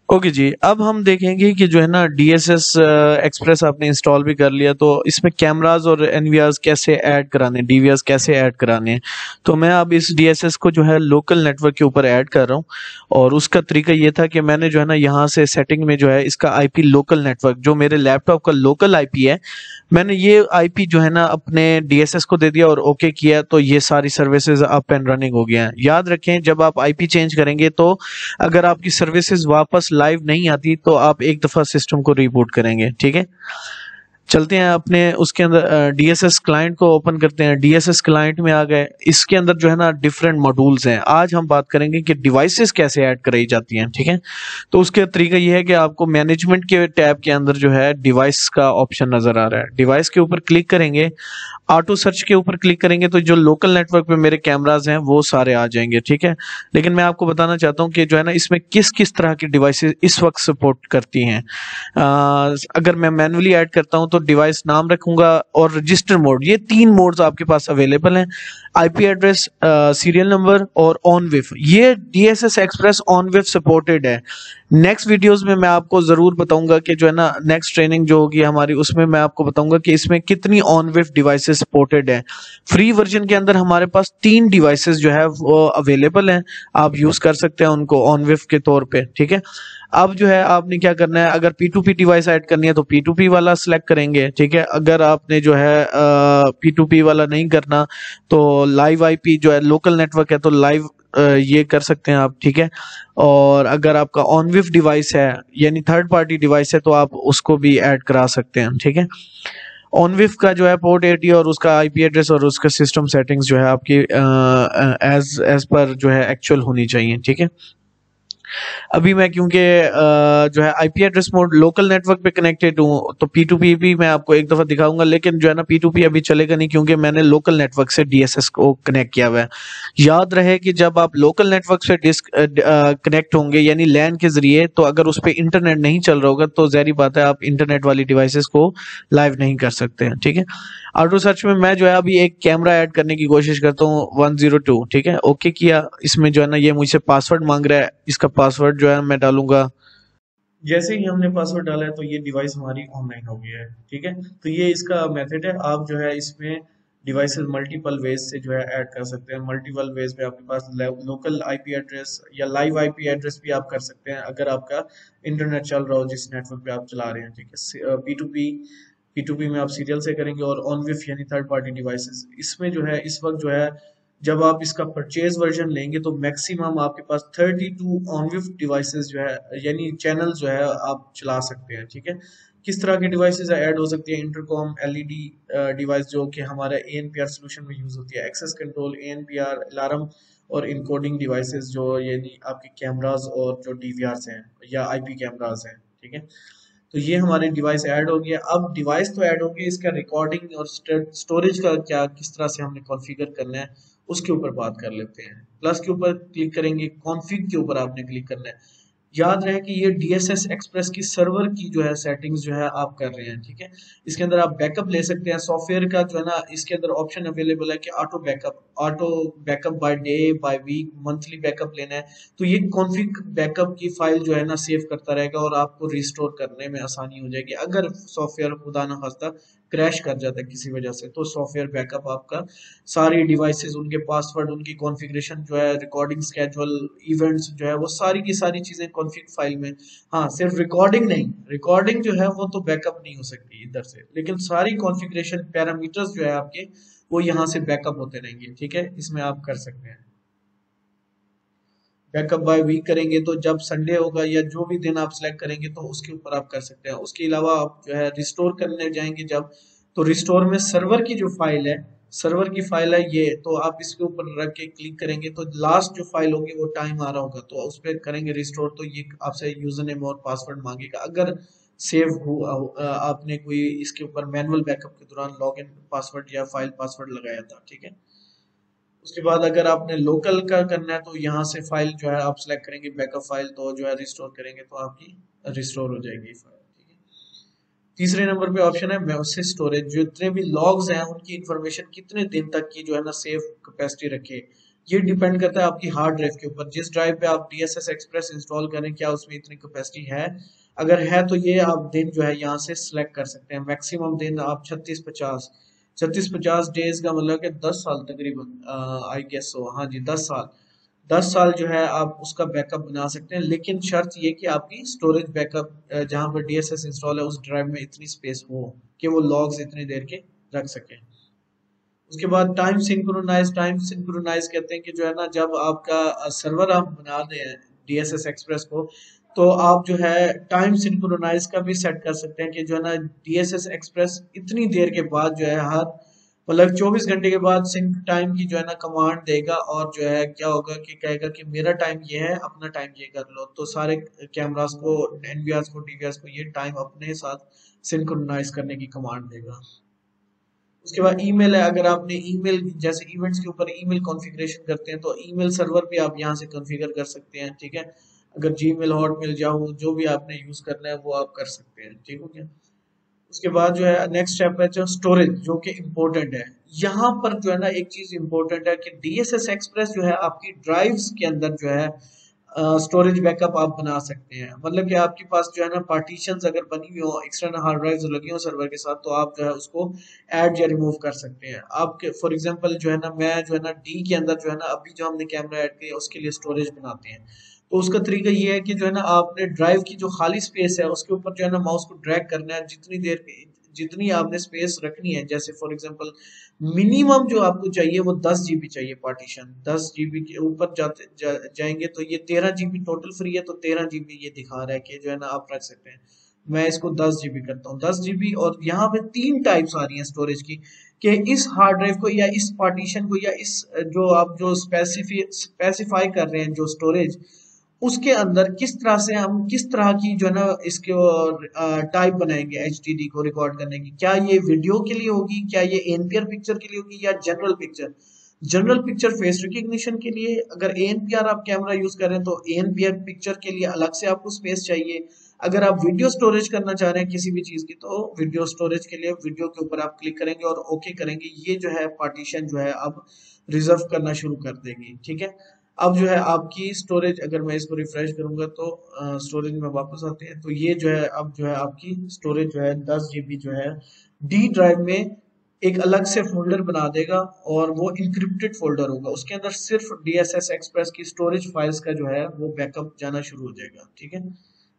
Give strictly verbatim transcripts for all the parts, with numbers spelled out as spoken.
Okay जी, अब हम देखेंगे कि जो है ना डीएसएस एक्सप्रेस आपने इंस्टॉल भी कर लिया, तो इसमें कैमरास और एनवीआरस कैसे ऐड कराने, डीवीआरस कैसे ऐड कराने हैं। तो मैं अब इस डीएसएस को जो है लोकल नेटवर्क के ऊपर ऐड कर रहा हूँ, और उसका तरीका ये था कि मैंने जो है ना यहाँ से सेटिंग में जो है इसका आईपी लोकल नेटवर्क, जो मेरे लैपटॉप का लोकल आईपी है, मैंने ये आईपी जो है ना अपने डीएसएस को दे दिया और ओके किया, तो ये सारी सर्विसेज अप एंड रनिंग हो गया है। याद रखें, जब आप आईपी चेंज करेंगे तो अगर आपकी सर्विसेज वापस लाइव नहीं आती तो आप एक दफा सिस्टम को रीबूट करेंगे। ठीक है, चलते हैं अपने उसके अंदर डीएसएस क्लाइंट को ओपन करते हैं। डीएसएस क्लाइंट में आ गए, इसके अंदर जो है ना डिफरेंट मॉड्यूल्स हैं। आज हम बात करेंगे कि डिवाइसेस कैसे ऐड कराई जाती हैं। ठीक है, तो उसके तरीका ये है कि आपको मैनेजमेंट के टैब के अंदर जो है डिवाइस का ऑप्शन नजर आ रहा है। डिवाइस के ऊपर क्लिक करेंगे, ऑटो सर्च के ऊपर क्लिक करेंगे तो जो लोकल नेटवर्क पे मेरे कैमराज हैं वो सारे आ जाएंगे। ठीक है, लेकिन मैं आपको बताना चाहता हूँ कि जो है ना इसमें किस किस तरह की डिवाइसेस इस वक्त सपोर्ट करती हैं। आ, अगर मैं मैन्युअली ऐड करता हूं तो डिवाइस नाम रखूंगा और रजिस्टर मोड, ये तीन मोड्स आपके पास अवेलेबल हैं। आईपी एड्रेस, सीरियल नंबर और ऑन विफ। ये DSS express ONVIF supported है। नेक्स्ट वीडियोस में मैं आपको जरूर बताऊंगा कि जो है ना नेक्स्ट ट्रेनिंग जो होगी हमारी, उसमें मैं आपको बताऊंगा कि इसमें कितनी ऑन विफ डिवाइसेस सपोर्टेड है। फ्री वर्जन के अंदर हमारे पास तीन डिवाइसेस जो है वो अवेलेबल हैं, आप यूज कर सकते हैं उनको ऑन विफ के तौर पे। ठीक है, अब जो है आपने क्या करना है, अगर P to P device add करनी है तो पी टू पी वाला सिलेक्ट करेंगे। ठीक है, अगर आपने जो है पी टू पी वाला नहीं करना तो लाइव आईपी जो है लोकल नेटवर्क है तो लाइव ये कर सकते हैं आप। ठीक है, और अगर आपका ऑन विफ डिवाइस है यानी थर्ड पार्टी डिवाइस है तो आप उसको भी ऐड करा सकते हैं। ठीक है, ऑन विफ का जो है पोर्ट एटी और उसका आईपी एड्रेस और उसका सिस्टम सेटिंग्स जो है आपकी एज एज पर जो है एक्चुअल होनी चाहिए। ठीक है, अभी मैं क्योंकि जो है IP address mode local network पे कनेक्टेड हूँ तो पी टू पी भी मैं आपको एक दफा दिखाऊंगा, लेकिन जो है ना पी टू पी अभी चलेगा नहीं क्योंकि मैंने लोकल नेटवर्क से डीएसएस को कनेक्ट किया हुआ है। याद रहे कि जब आप लोकल नेटवर्क से डिस्क कनेक्ट होंगे यानी लैन के जरिए, तो अगर उस पर इंटरनेट नहीं चल रहा होगा तो जहरी बात है आप इंटरनेट वाली डिवाइसेस को लाइव नहीं कर सकते हैं। ठीक है, ऑटो सर्च में मैं जो है अभी एक कैमरा ऐड करने की कोशिश करता हूँ वन ज़ीरो टू। ठीक है, ओके किया। इसमें जो है ना ये मुझसे पासवर्ड मांग रहा है, इसका पासवर्ड जो है मैं डालूंगा। जैसे ही हमने पासवर्ड डाला है तो ये डिवाइस हमारी ऑनलाइन हो गई है। ठीक है, तो ये इसका मेथड है। आप जो है इसमें डिवाइसेस मल्टीपल वेज से जो है ऐड कर सकते हैं। मल्टीपल वेज पे आपके पास लोकल आईपी एड्रेस या लाइव आईपी एड्रेस भी आप कर सकते हैं अगर आपका इंटरनेट चल रहा हो जिस नेटवर्क पे आप चला रहे हैं। ठीक है, P to P P to P में आप सीरियल से करेंगे, और ऑन विफ यानी थर्ड पार्टी डिवाइसेस। इसमें जो है इस वक्त जो है जब आप इसका परचेज वर्जन लेंगे तो मैक्सिमम आपके पास thirty two ONVIF devices जो है यानी चैनल जो है आप चला सकते हैं। ठीक है, किस तरह की डिवाइसेस ऐड हो सकती है, इंटरकॉम, एलईडी डिवाइस जो कि हमारे एएनपीआर सोल्यूशन में यूज होती है, एक्सेस कंट्रोल, एएनपीआर, अलार्म और इनकोडिंग डिवाइसेस जो यानी आपके कैमरास और जो डीवीआरस हैं या आईपी कैमरास हैं। ठीक है, तो ये हमारे डिवाइस ऐड हो गया। अब डिवाइस तो ऐड हो गया, इसका रिकॉर्डिंग और स्टोरेज का क्या किस तरह से हमने कॉन्फ़िगर करना है उसके ऊपर बात कर लेते हैं। प्लस के ऊपर क्लिक करेंगे, कॉन्फ़िग के ऊपर आपने क्लिक करना है। याद रहे कि ये डीएसएस एक्सप्रेस की सर्वर की जो है सेटिंग्स जो है आप कर रहे हैं। ठीक है, इसके अंदर आप बैकअप ले सकते हैं सॉफ्टवेयर का जो है ना, इसके अंदर ऑप्शन अवेलेबल है कि auto backup, auto backup by day, by week, monthly backup लेना है। तो ये कॉन्फिग बैकअप की फाइल जो है ना सेव करता रहेगा और आपको रिस्टोर करने में आसानी हो जाएगी। अगर सॉफ्टवेयर खुदा ना खास्ता क्रैश कर जाता है किसी वजह से तो सॉफ्टवेयर बैकअप आपका सारी डिवाइसेस, उनके पासवर्ड, उनकी कॉन्फ़िगरेशन जो है, रिकॉर्डिंग स्केड्यूल, इवेंट्स जो है, वो सारी की सारी चीजें कॉन्फ़िग फाइल में। हाँ, सिर्फ रिकॉर्डिंग नहीं, रिकॉर्डिंग जो है वो तो बैकअप नहीं हो सकती इधर से, लेकिन सारी कॉन्फ़िगरेशन पैरामीटर्स जो है आपके वो यहाँ से बैकअप होते रहेंगे। ठीक है, इसमें आप कर सकते हैं। बैकअप बाय वीक करेंगे तो जब संडे होगा या जो भी दिन आप सिलेक्ट करेंगे तो उसके ऊपर आप कर सकते हैं। उसके अलावा आप जो है रिस्टोर करने जाएंगे जब, तो रिस्टोर में सर्वर की जो फाइल है, सर्वर की फाइल है ये, तो आप इसके ऊपर रख के क्लिक करेंगे तो लास्ट जो फाइल होगी वो टाइम आ रहा होगा तो उस पर करेंगे रिस्टोर, तो ये आपसे यूजर नेम और पासवर्ड मांगेगा। अगर सेव हुआ आपने कोई इसके ऊपर मैनुअल बैकअप के दौरान लॉगिन पासवर्ड या फाइल पासवर्ड लगाया था। ठीक है, उसके बाद अगर आपने लोकल का करना है तो यहाँ से फाइल जो है आप सिलेक्ट करेंगे बैकअप फाइल, तो जो है रिस्टोर करेंगे तो आपकी रिस्टोर हो जाएगी फाइल। ठीक है, तीसरे नंबर पे ऑप्शन है मैसेज स्टोरेज। जितने भी लॉग्स हैं उनकी इंफॉर्मेशन कितने दिन तक की जो है ना सेव कैपेसिटी रखे, ये डिपेंड करता है आपकी हार्ड ड्राइव के ऊपर, जिस ड्राइव पे आप D S S express install करें क्या उसमें इतनी कैपेसिटी है। अगर है तो ये आप दिन जो है यहाँ से सिलेक्ट कर सकते हैं। मैक्सिमम दिन आप छत्तीस पचास छत्तीस पचास डेज का मतलब कि दस साल तकरीबन, आई गेस सो, हाँ जी दस साल, दस साल जो है आप उसका बैकअप बना सकते हैं। लेकिन शर्त ये कि आपकी स्टोरेज बैकअप जहाँ पर डी एस एस इंस्टॉल है उस ड्राइव में इतनी स्पेस हो कि वो लॉग्स इतनी देर के रख सकें। उसके बाद टाइम सिंक्रोनाइज, टाइम सिंक्रोनाइज कहते हैं कि जो है ना जब आपका सर्वर आप बना दें डी एस एस एक्सप्रेस को, तो आप जो है टाइम सिंक्रोनाइज का भी सेट कर सकते हैं कि जो है ना डी एस एस एक्सप्रेस इतनी देर के बाद जो है हर मतलब चौबीस घंटे के बाद सिंक टाइम की जो है ना कमांड देगा, और जो है क्या होगा कि कहेगा कि मेरा टाइम ये है, अपना टाइम ये कर लो। तो सारे कैमरास को, एनवीआरस को, टीवीआरस को ये टाइम अपने साथ सिंक्रोनाइज करने की कमांड देगा। उसके बाद ईमेल है, अगर आपने ईमेल जैसे इवेंट्स के ऊपर ईमेल कॉन्फ़िगरेशन करते हैं तो ईमेल सर्वर भी आप यहाँ से कॉन्फ़िगर कर सकते हैं, ठीक है। अगर जीमेल, हॉटमेल, याहू जो भी आपने यूज करना है वो आप कर सकते हैं, ठीक हो गया। उसके बाद जो है नेक्स्ट स्टेप है जो स्टोरेज, जो कि इम्पोर्टेंट है। यहाँ पर जो है ना एक चीज इम्पोर्टेंट है कि डीएसएस एक्सप्रेस जो है आपकी ड्राइव्स के अंदर जो है स्टोरेज बैकअप आप बना सकते हैं। मतलब कि आपके पास जो है ना पार्टीशंस अगर बनी हुई हो, एक्सटर्नल हार्ड ड्राइव्स लगी हो सर्वर के साथ, तो आप जो है उसको ऐड या रिमूव कर सकते हैं। आपके फॉर एग्जांपल जो है ना मैं जो है ना डी के अंदर जो है ना अभी जो हमने कैमरा ऐड किया उसके लिए स्टोरेज बनाते हैं। तो उसका तरीका ये है कि जो है ना आपने ड्राइव की जो खाली स्पेस है उसके ऊपर जो है ना माउस को ड्रैग करना है, जितनी देर जितनी आपने स्पेस रखनी है। जैसे फॉर एग्जांपल मिनिमम जो आपको चाहिए वो दस जीबी चाहिए पार्टीशन, दस जीबी के ऊपर जाते जा, जाएंगे तो ये तेरह जीबी टोटल फ्री है, तो तेरह जीबी ये दिखा रहा है कि जो है ना आप रख सकते हैं। मैं इसको दस जीबी करता हूँ, दस जीबी। और यहाँ पे तीन टाइप्स आ रही हैं स्टोरेज की, कि इस हार्ड ड्राइव को या इस पार्टीशन को या इस जो आप जो स्पेसिफी स्पेसिफाई कर रहे हैं जो स्टोरेज, उसके अंदर किस तरह से हम किस तरह की जो है ना इसके टाइप बनाएंगे एचडीडी को रिकॉर्ड करने की। क्या ये वीडियो के लिए होगी, क्या ये एनपीआर पिक्चर के लिए होगी, या general picture. General picture face recognition के लिए, अगर एएनपीआर आप कैमरा यूज कर रहे हैं तो एएनपीआर पिक्चर के लिए अलग से आपको स्पेस चाहिए। अगर आप वीडियो स्टोरेज करना चाह रहे हैं किसी भी चीज की, तो वीडियो स्टोरेज के लिए वीडियो के ऊपर आप क्लिक करेंगे और ओके करेंगे, ये जो है पार्टीशन जो है अब रिजर्व करना शुरू कर देगी, ठीक है। अब जो है आपकी स्टोरेज, अगर मैं इसको रिफ्रेश करूंगा तो स्टोरेज में वापस आते हैं, तो ये जो है अब जो है आपकी स्टोरेज जो है दस जीबी जो है डी ड्राइव में एक अलग से फोल्डर बना देगा, और वो इंक्रिप्टेड फोल्डर होगा। उसके अंदर सिर्फ डीएसएस एक्सप्रेस की स्टोरेज फाइल्स का जो है वो बैकअप जाना शुरू हो जाएगा, ठीक है।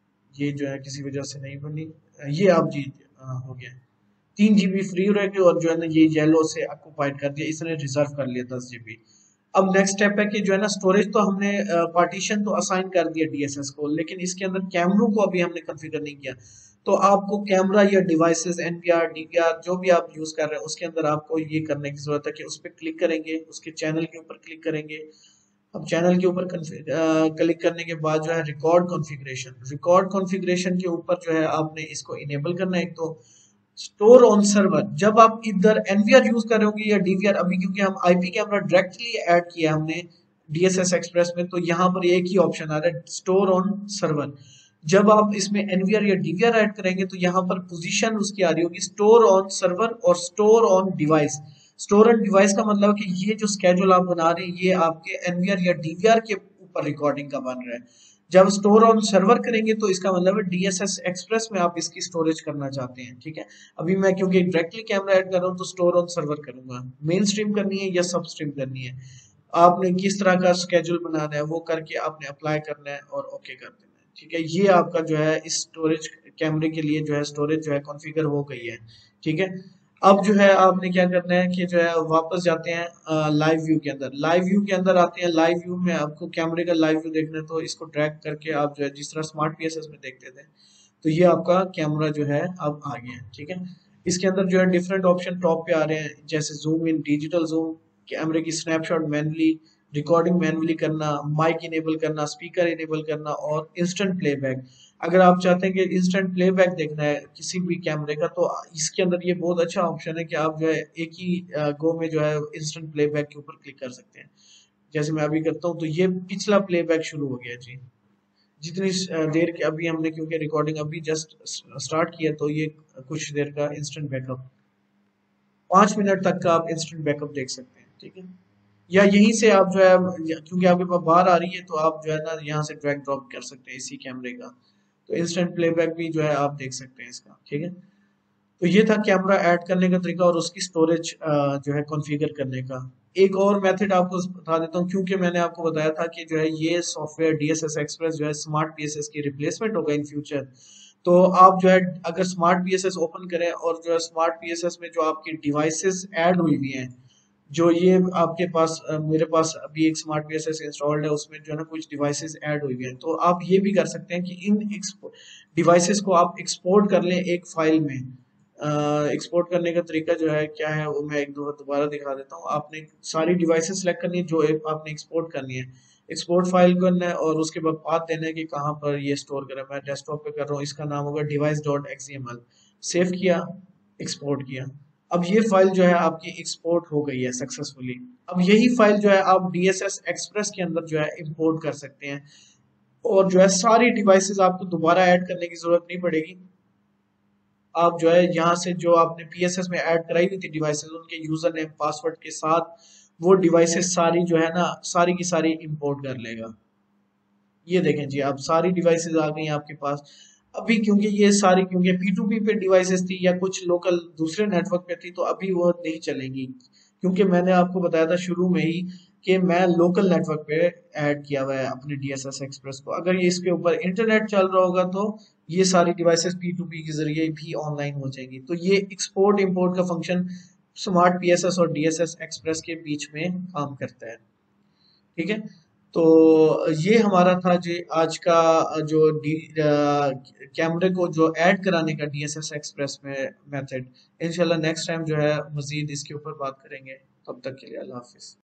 ये जो है किसी वजह से नहीं बनी, ये आप जी आ, हो गया। तीन जीबी फ्री रहेगी, और जो है ना ये येलो से ऑक्युपाइड कर दिया, इसने रिजर्व कर लिया दस जीबी। अब नेक्स्ट स्टेप है कि जो है ना स्टोरेज तो हमने पार्टीशन तो असाइन कर दिया डीएसएस को, लेकिन इसके अंदर कैमरों को अभी हमने कॉन्फ़िगर नहीं किया। तो आपको कैमरा या डिवाइसेस, एनपीआर, डीवीआर जो भी आप यूज कर रहे हैं उसके अंदर आपको ये करने की जरूरत है कि उस पर क्लिक करेंगे, उसके चैनल के ऊपर क्लिक करेंगे। अब चैनल के ऊपर क्लिक करने के बाद जो है रिकॉर्ड कॉन्फ़िगरेशन, रिकॉर्ड कॉन्फ़िगरेशन के ऊपर जो है आपने इसको इनेबल करना है। एक तो स्टोर ऑन सर्वर, जब आप इधर एनवीआर यूज कर रहे होंगे या डीवीआर, अभी क्योंकि हम आईपी कैमरा डायरेक्टली ऐड किया हमने डीएसएस एक्सप्रेस में, तो यहाँ पर एक ही ऑप्शन आ रहा है स्टोर ऑन सर्वर। जब आप इसमें एनवीआर या डीवीआर ऐड करेंगे तो यहाँ पर पोजीशन उसकी आ रही होगी स्टोर ऑन सर्वर और store on device. Store on device का मतलब कि ये जो स्केड्यूल आप बना रहे हैं ये आपके एनवीआर या डीवीआर के ऊपर रिकॉर्डिंग का बन रहा है। जब स्टोर ऑन सर्वर करेंगे तो इसका मतलब है डीएसएस एक्सप्रेस में आप इसकी स्टोरेज करना चाहते हैं, ठीक है। अभी मैं क्योंकि डायरेक्टली कैमरा ऐड कर रहा हूँ तो स्टोर ऑन सर्वर करूंगा। मेन स्ट्रीम करनी है या सब स्ट्रीम करनी है, आपने किस तरह का स्केड्यूल बनाना है वो करके आपने अप्लाई करना है और ओके कर देना है, ठीक है। ये आपका जो है इस स्टोरेज कैमरे के लिए जो है स्टोरेज जो है कॉन्फ़िगर हो गई है, ठीक है। अब जो है आपने क्या करना है कि जो है वापस जाते हैं लाइव व्यू के अंदर। लाइव व्यू के अंदर आते हैं, लाइव व्यू में आपको कैमरे का लाइव व्यू देखना है तो इसको ड्रैग करके आप जो है जिस तरह स्मार्ट पीएसएस में देखते थे, तो ये आपका कैमरा जो है अब आ गया है, ठीक है। इसके अंदर जो है डिफरेंट ऑप्शन टॉप पे आ रहे हैं, जैसे जूम इन, डिजिटल जूम, कैमरे की स्नैपशॉट मैनुअली, रिकॉर्डिंग मैनुअली करना, माइक इनेबल करना, स्पीकर इनेबल करना, और इंस्टेंट प्लेबैक। अगर आप चाहते हैं कि इंस्टेंट प्लेबैक देखना है किसी भी कैमरे का, तो इसके अंदर ये बहुत अच्छा ऑप्शन है कि आप जो है एक ही गो में जो है इंस्टेंट प्लेबैक के ऊपर क्लिक कर सकते हैं। जैसे मैं अभी करता हूँ तो ये पिछला प्लेबैक शुरू हो गया जी। जितनी देर के अभी हमने क्योंकि रिकॉर्डिंग अभी जस्ट स्टार्ट किया, तो ये कुछ देर का इंस्टेंट बैकअप, पाँच मिनट तक का आप इंस्टेंट बैकअप देख सकते हैं, ठीक है। या यहीं से आप जो है, क्योंकि आपके पास बाहर आ रही है, तो आप जो है ना यहाँ से ड्रैग ड्रॉप कर सकते हैं इसी कैमरे का। तो इंस्टेंट प्लेबैक भी जो है आप देख सकते हैं इसका, ठीक है। तो ये था कैमरा ऐड करने का तरीका और उसकी स्टोरेज जो है कॉन्फ़िगर करने का। एक और मेथड आपको बता देता हूँ, क्योंकि मैंने आपको बताया था कि जो है ये software D S S express जो है स्मार्ट पी एस एस की रिप्लेसमेंट होगा इन फ्यूचर। तो आप जो है अगर smart P S S open करें और जो है स्मार्ट पी एस एस में जो आपकी डिवाइसेस ऐड हुई हुई हैं, जो ये आपके पास अ, मेरे पास अभी एक smart P S S installed है, उसमें जो है ना कुछ डिवाइसेस ऐड हुई हुई हैं, तो आप ये भी कर सकते हैं कि इन डिवाइसेस को आप एक्सपोर्ट कर लें एक फाइल में। एक्सपोर्ट करने का तरीका जो है क्या है, वो मैं एक दो दोबारा दिखा देता हूँ। आपने सारी डिवाइसेस सेलेक्ट करनी है जो एक आपने एक्सपोर्ट करनी है, एक्सपोर्ट फाइल करना है और उसके बाद पाथ देना है कि कहाँ पर ये स्टोर करें। मैं डेस्कटॉप पे कर रहा हूँ, इसका नाम होगा device dot X M L. Save किया, एक्सपोर्ट किया। अब ये फाइल जो है आपकी एक्सपोर्ट हो गई है सक्सेसफुली। अब यही फाइल जो है आप डी एस एस एक्सप्रेस के अंदर जो है इंपोर्ट कर सकते हैं, और जो है सारी डिवाइसेस आपको दोबारा ऐड करने की जरूरत नहीं पड़ेगी। आप जो है यहाँ से जो आपने पी एस एस में ऐड कराई हुई थी डिवाइसेस, उनके यूजर नेम पासवर्ड के साथ वो डिवाइसेस सारी जो है ना सारी की सारी इंपोर्ट कर लेगा। ये देखें जी, अब सारी डिवाइसेस आ गई हैं आपके पास। अभी क्योंकि ये सारी क्योंकि पी टू पी पे डिवाइसेस थी या कुछ लोकल दूसरे नेटवर्क पे थी, तो अभी वो नहीं चलेंगी, क्योंकि मैंने आपको बताया था शुरू में ही कि मैं लोकल नेटवर्क पे ऐड किया हुआ है अपने डी एस एस एक्सप्रेस को। अगर ये इसके ऊपर इंटरनेट चल रहा होगा तो ये सारी डिवाइसेस पी टू पी के जरिए भी ऑनलाइन हो जाएंगी। तो ये एक्सपोर्ट इंपोर्ट का function smart P S S और डी एस एस एक्सप्रेस के बीच में काम करता है, ठीक है। तो ये हमारा था जी आज का जो डी कैमरे को जो ऐड कराने का डी एस एस एक्सप्रेस में मेथड। इंशाल्लाह नेक्स्ट टाइम जो है मजीद इसके ऊपर बात करेंगे। तब तक के लिए अल्लाह हाफिज।